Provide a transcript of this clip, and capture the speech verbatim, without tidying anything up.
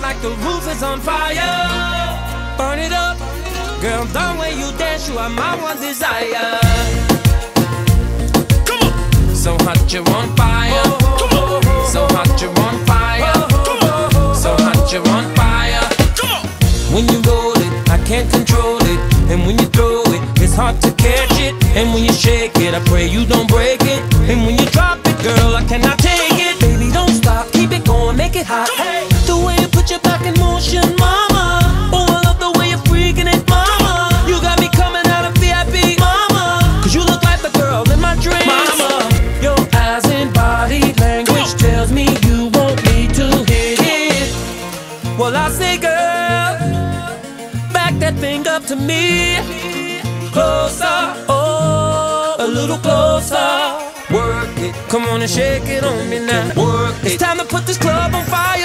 like the roof is on fire. Burn it up, girl, the way you dance, you are my one desire. Come on. So hot you're on fire. Come on. So hot you're on fire. Come on. So hot you're on fire. Come on. When you roll it, I can't control it. And when you throw it, it's hard to catch it. And when you shake it, I pray you don't break it. And when you drop it, girl, I cannot take it. Baby, don't stop, keep it going, make it hot. Hey, the way you put your back in motion, mama. Oh, I love the way you're freaking it, mama. You got me coming out of V I P, mama. Cause you look like the girl in my dreams, mama. Your eyes and body language tells me you want me to hit it. Well, I say, girl, back that thing up to me. Closer, oh, a little closer. Work it, come on and shake it on me now. Work it, it's time to put this club on fire.